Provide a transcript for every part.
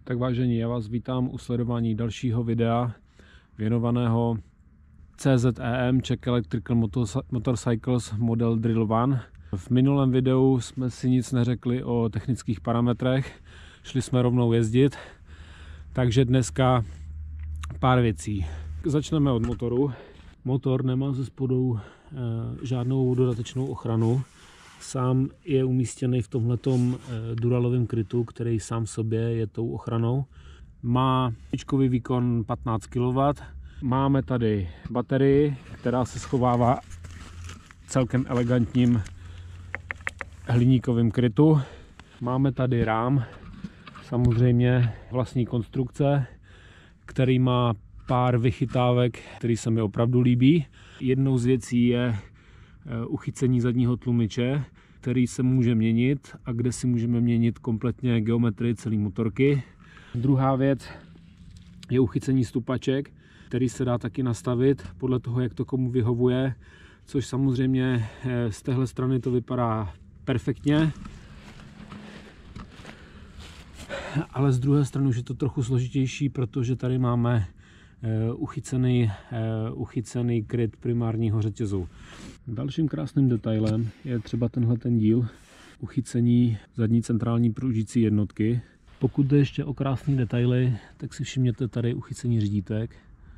Tak vážení, já vás vítám u sledování dalšího videa věnovaného CZEM, Czech Electrical Motorcycles Model Drill 1. V minulém videu jsme si nic neřekli o technických parametrech, šli jsme rovnou jezdit, takže dneska pár věcí. Začneme od motoru. Motor nemá ze spodu žádnou dodatečnou ochranu. Sám je umístěný v tomhletom duralovém krytu, který sám v sobě je tou ochranou. Má špičkový výkon 15 kW. Máme tady baterii, která se schovává celkem elegantním hliníkovým krytu. Máme tady rám, samozřejmě vlastní konstrukce, který má pár vychytávek, který se mi opravdu líbí. Jednou z věcí je uchycení zadního tlumiče, který se může měnit a kde si můžeme měnit kompletně geometrii celé motorky. Druhá věc je uchycení stupaček, který se dá taky nastavit podle toho, jak to komu vyhovuje, což samozřejmě z téhle strany to vypadá perfektně, ale z druhé strany už je to trochu složitější, protože tady máme uchycený kryt primárního řetězu. Dalším krásným detailem je třeba tenhle ten díl, uchycení zadní centrální pružící jednotky. Pokud jde ještě o krásné detaily, tak si všimněte tady uchycení řídítek.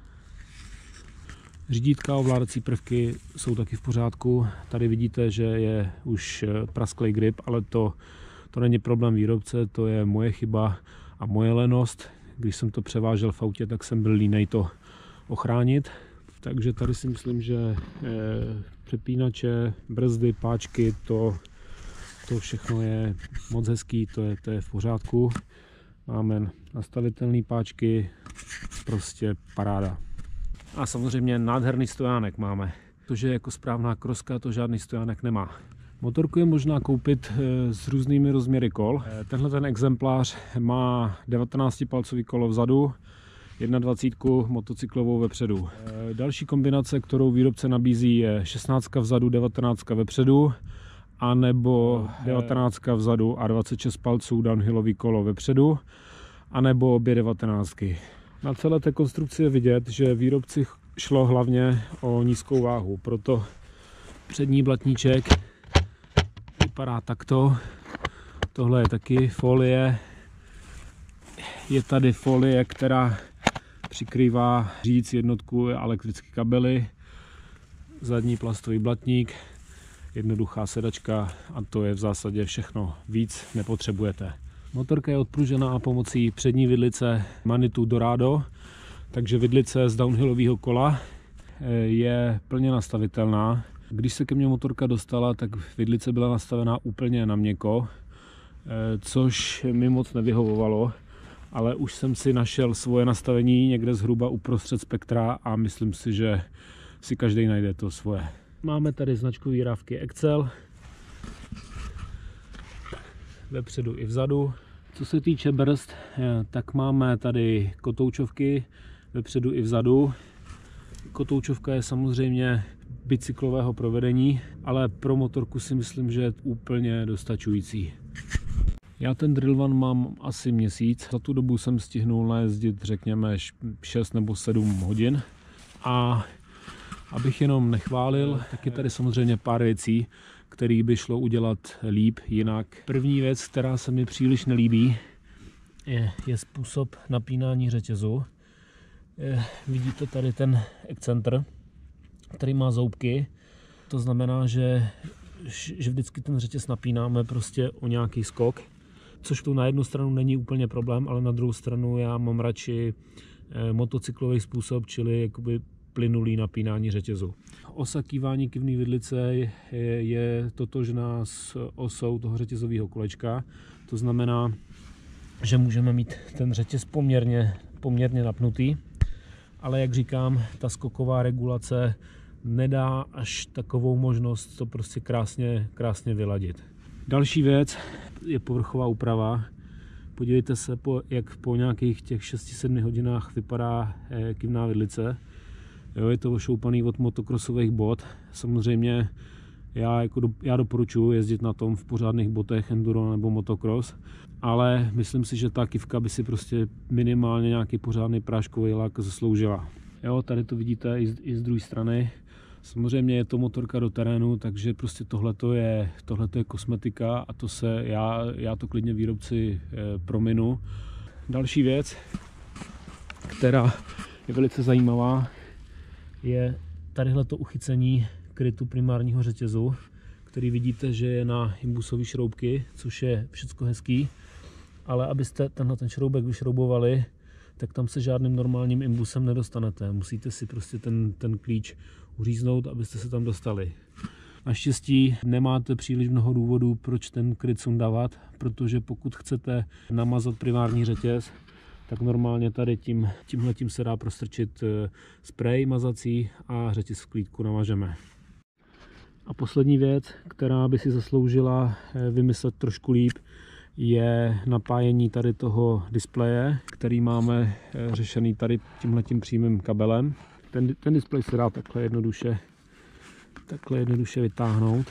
Řídítka a ovládací prvky jsou taky v pořádku. Tady vidíte, že je už prasklý grip, ale to není problém výrobce, to je moje chyba a moje lenost. Když jsem to převážel v autě, tak jsem byl línej to ochránit. Takže tady si myslím, že přepínače, brzdy, páčky, to všechno je moc hezký, to je v pořádku. Máme nastavitelné páčky, prostě paráda. A samozřejmě nádherný stojánek máme, protože jako správná kroska to žádný stojánek nemá. Motorku je možná koupit s různými rozměry kol. Tenhle ten exemplář má 19-palcový kolo vzadu, 21 motocyklovou vepředu. Další kombinace, kterou výrobce nabízí, je 16 vzadu, 19 vepředu, anebo 19 vzadu a 26 palců downhillový kolo vepředu, anebo obě 19. Na celé té konstrukci je vidět, že výrobci šlo hlavně o nízkou váhu, proto přední blatníček vypadá takto. Tohle je taky folie. Je tady folie, která přikrývá řídící jednotku a elektrické kabely. Zadní plastový blatník, jednoduchá sedačka a to je v zásadě všechno. Víc nepotřebujete. Motorka je odpružená pomocí přední vidlice Manitou Dorado, takže vidlice z downhillového kola je plně nastavitelná. Když se ke mně motorka dostala, tak vidlice byla nastavená úplně na měkko, což mi moc nevyhovovalo, ale už jsem si našel svoje nastavení někde zhruba uprostřed spektra a myslím si, že si každý najde to svoje. Máme tady značkové rávky Excel, vepředu i vzadu. Co se týče brzd, tak máme tady kotoučovky vepředu i vzadu. Kotoučovka je samozřejmě bicyklového provedení, ale pro motorku si myslím, že je úplně dostačující. Já ten Drill 1 mám asi měsíc. Za tu dobu jsem stihnul najezdit řekněme 6 nebo 7 hodin. A abych jenom nechválil, tak je tady samozřejmě pár věcí, které by šlo udělat líp jinak. První věc, která se mi příliš nelíbí, je způsob napínání řetězu. Vidíte tady ten excentr, který má zoubky. To znamená, že vždycky ten řetěz napínáme prostě o nějaký skok, což tu na jednu stranu není úplně problém, ale na druhou stranu já mám radši motocyklový způsob, čili jakoby plynulý napínání řetězu. Osa kývání kivné vidlice je totožná s osou toho řetězového kolečka. To znamená, že můžeme mít ten řetěz poměrně napnutý, ale jak říkám, ta skoková regulace nedá až takovou možnost to prostě krásně vyladit. Další věc je povrchová úprava. Podívejte se, jak po nějakých těch 6-7 hodinách vypadá kivná vidlice. Jo, je to ošoupaný od motokrosových bot. Samozřejmě Já doporučuji jezdit na tom v pořádných botech enduro nebo motocross, ale myslím si, že ta kivka by si prostě minimálně nějaký pořádný práškový lak zasloužila. Jo, tady to vidíte i z druhé strany. Samozřejmě je to motorka do terénu, takže prostě tohleto je kosmetika a já to klidně výrobci prominu. Další věc, která je velice zajímavá, je tadyhleto uchycení krytu primárního řetězu, který vidíte, že je na imbusové šroubky, což je všecko hezký, ale abyste tenhle šroubek vyšroubovali, tak tam se žádným normálním imbusem nedostanete. Musíte si prostě ten klíč uříznout, abyste se tam dostali. Naštěstí nemáte příliš mnoho důvodů, proč ten kryt sundávat, protože pokud chcete namazat primární řetěz, tak normálně tady tímhletím se dá prostrčit sprej mazací a řetěz v klídku namažeme. A poslední věc, která by si zasloužila vymyslet trošku líp, je napájení tady toho displeje, který máme řešený tady tímhletím přímým kabelem. Ten displej se dá takhle jednoduše vytáhnout.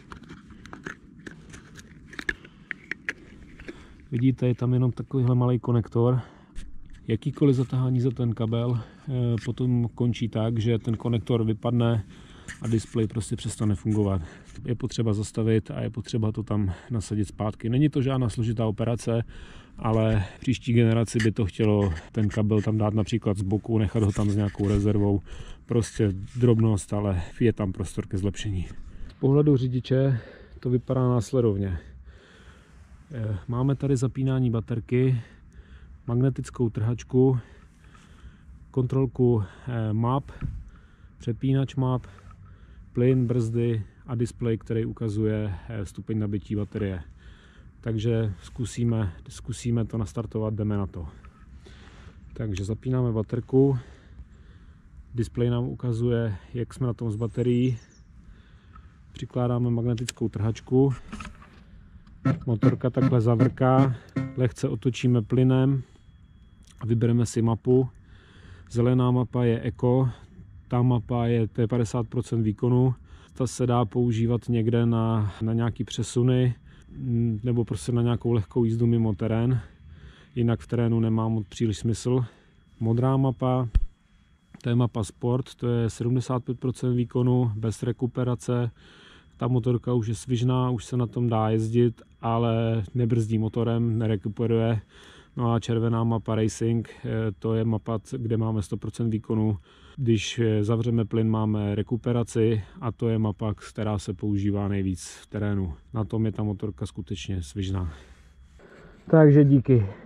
Vidíte, je tam jenom takovýhle malý konektor. Jakýkoliv zatahání za ten kabel potom končí tak, že ten konektor vypadne a displej prostě přestane fungovat. Je potřeba zastavit a je potřeba to tam nasadit zpátky. Není to žádná složitá operace, ale v příští generaci by to chtělo ten kabel tam dát například z boku, nechat ho tam s nějakou rezervou. Prostě drobnost, ale je tam prostor ke zlepšení. Z pohledu řidiče to vypadá následovně. Máme tady zapínání baterky, magnetickou trhačku, kontrolku map, přepínač map, plyn, brzdy a displej, který ukazuje stupeň nabití baterie. Takže zkusíme to nastartovat, jdeme na to. Takže zapínáme baterku, displej nám ukazuje, jak jsme na tom s baterií, přikládáme magnetickou trhačku, motorka takhle zavrká, lehce otočíme plynem a vybereme si mapu. Zelená mapa je Eco, ta mapa je 50% výkonu. Ta se dá používat někde na nějaký přesuny nebo prostě na nějakou lehkou jízdu mimo terén. Jinak v terénu nemá moc příliš smysl. Modrá mapa, to je mapa Sport, to je 75% výkonu bez rekuperace. Ta motorka už je svižná, už se na tom dá jezdit, ale nebrzdí motorem, nerekuperuje. No a červená mapa Racing, to je mapa, kde máme 100% výkonu. Když zavřeme plyn, máme rekuperaci a to je mapa, která se používá nejvíc v terénu. Na tom je ta motorka skutečně svižná. Takže díky.